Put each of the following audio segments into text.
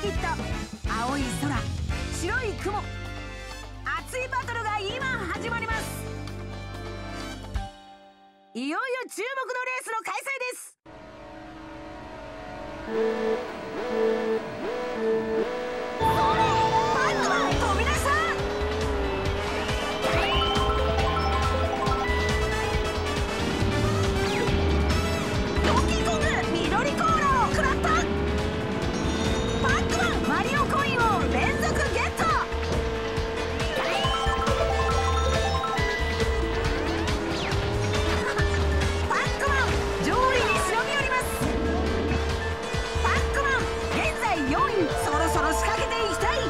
きった青い空、白い雲、熱いバトルが今始まります。いよいよ注目のレースの開催です。それ、パックマン飛び出した。ドンキーコング緑コーラを食らった。パックマンマリオコインを連続ゲット。パックマン上位に忍び寄ります。パックマン現在4位、そろそろ仕掛けていきたい。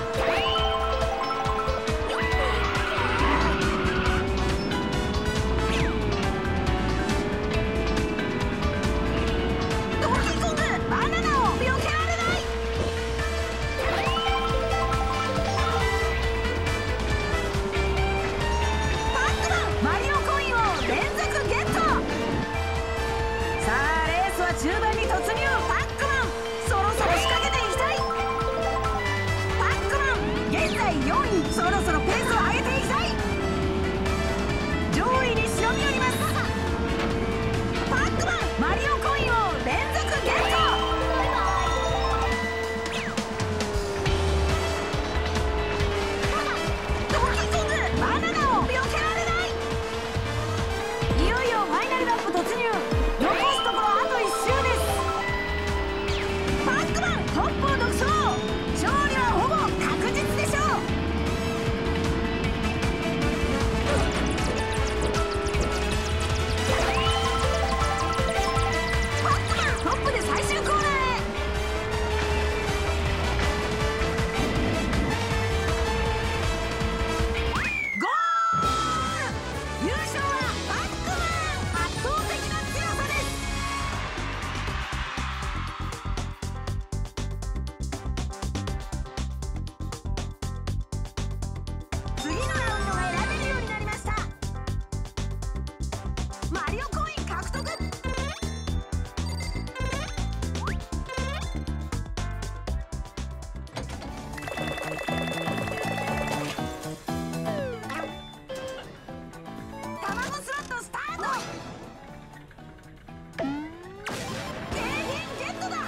ドンキーコングバナナを避けられない。パックマンマリオコインを連続ゲット。さあレースは中盤に突入。パックマンそろそろ仕掛けていきたい。パックマン現在4位、そろそろペースを上げていきたい。上位に忍び寄ります。パックマンマリオコインを連続ゲット。ドンキーコングバナナを避けられない。いよいよファイナルラップ突入。残すところあと1周です。パックマントップを独走。勝利はほぼ確実でしょう。パックマントップで最終コーナーへ。ゴール。優勝はパックマン。圧倒的な強さです。次のラウンドが選べるようになりました。マリオコイン獲得。卵スロットスタート。景品ゲットだ。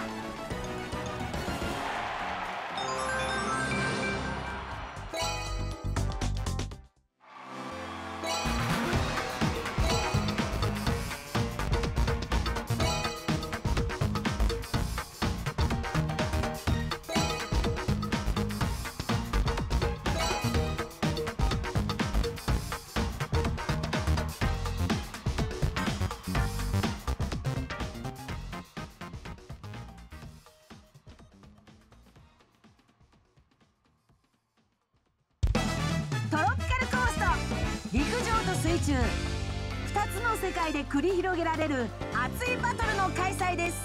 トロピカルコースト、陸上と水中2つの世界で繰り広げられる熱いバトルの開催です。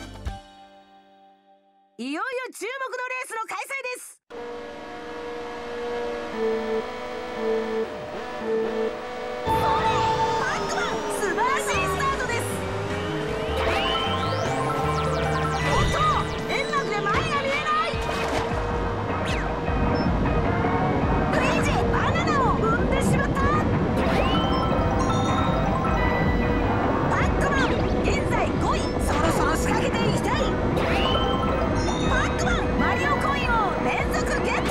いよいよ注目のレースの開催です。それ、パックマン素晴らしいスタートです。おっと円幕で前が見えない。ルイージバナナを踏んでしまった。パックマン現在5位、そろそろ仕掛けていきたい。パックマンマリオコインを連続ゲット。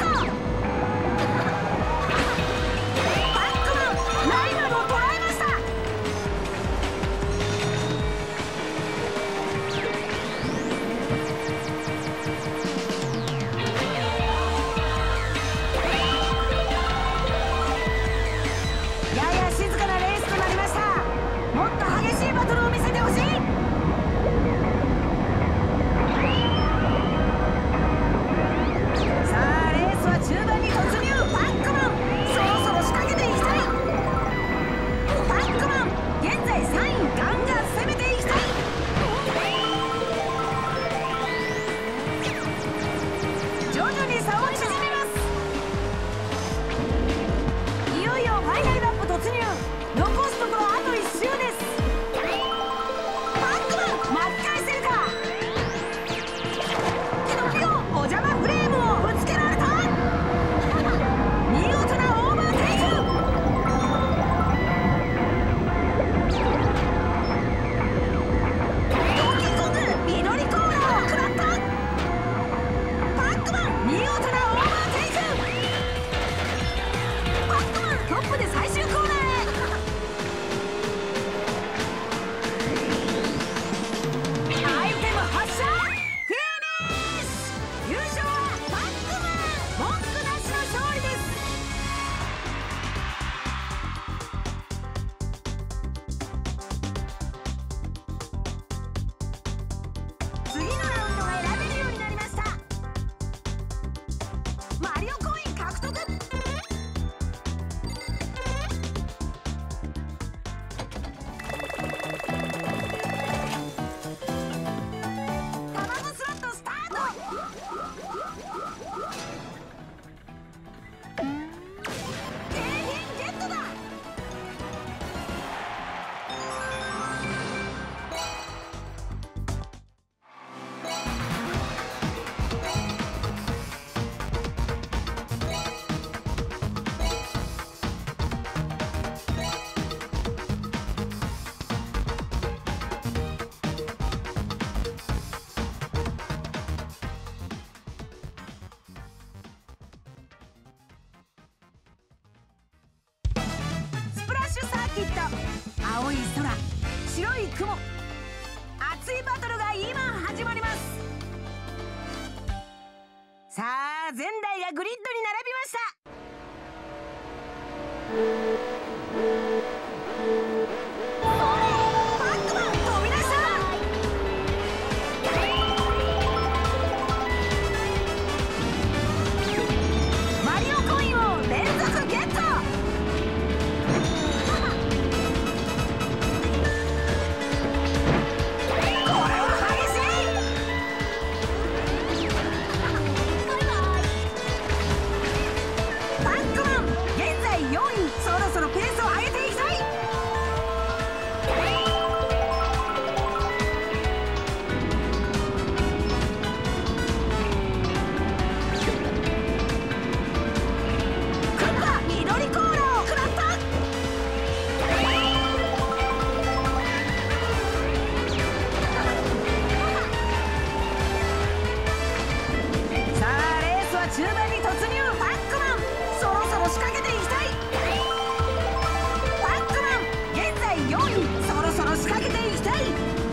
パックマンライバルを捉えました。やや静かなレースとなりました。もっと激しいバトルを見せてほしい。さあレースは中盤に突入。パックマンそろそろ仕掛けていきたい。パックマン現在3位、ガンガン攻めていきたい。徐々に差を縮めます。いよいよファイナルラップ突入。残すところあと1周です。パックマン巻き返せるか。キノピオお邪魔フレキット、青い空、白い雲、熱いバトルが今始まります。さあ、全台がグリッドに並びました。中盤に突入。パックマン、そろそろ仕掛けていきたい。パックマン現在4位、そろそろ仕掛けていきたい。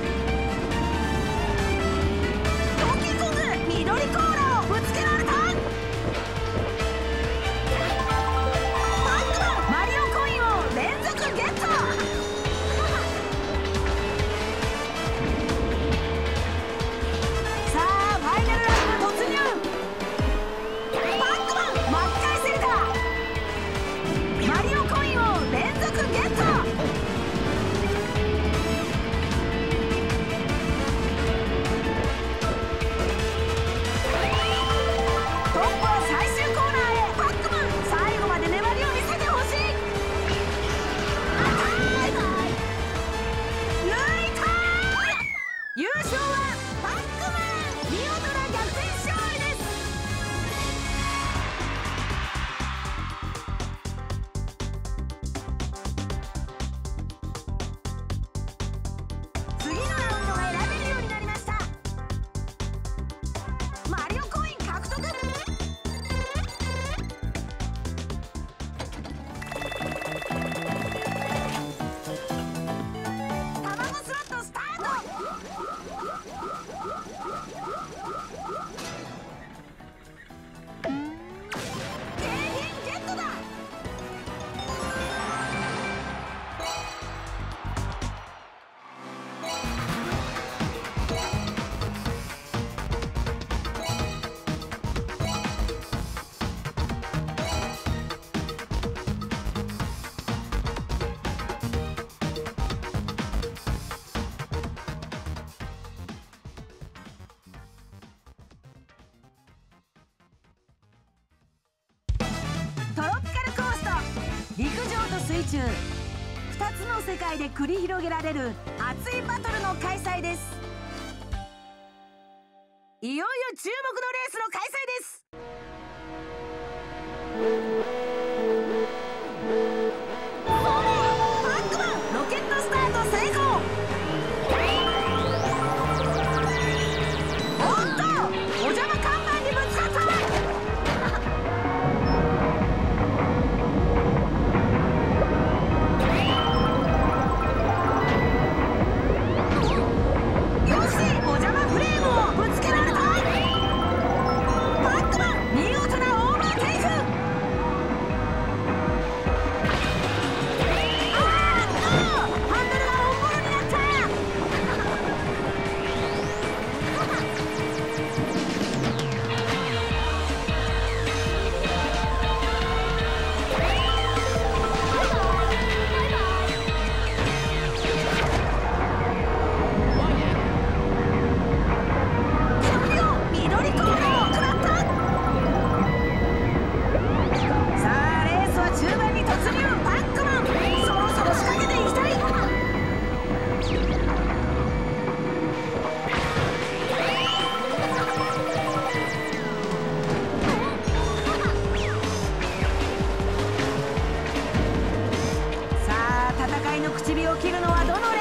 ドンキーコング、緑コーラをぶつけられた。パックマン、マリオコインを連続ゲット。さあ、ファイナルラップ突入。優勝はパックマン、見事な逆転勝利です。次のラウンドが選べるようになりました。マリオコイン獲得。卵スロットスタート。トロピカルコースト、陸上と水中2つの世界で繰り広げられる熱いバトルの開催です。いよいよ注目のレースの開催です。パックマン、ロケットスタート成功。おっと、お邪魔看板にぶつかった。口火を切るのはどのレ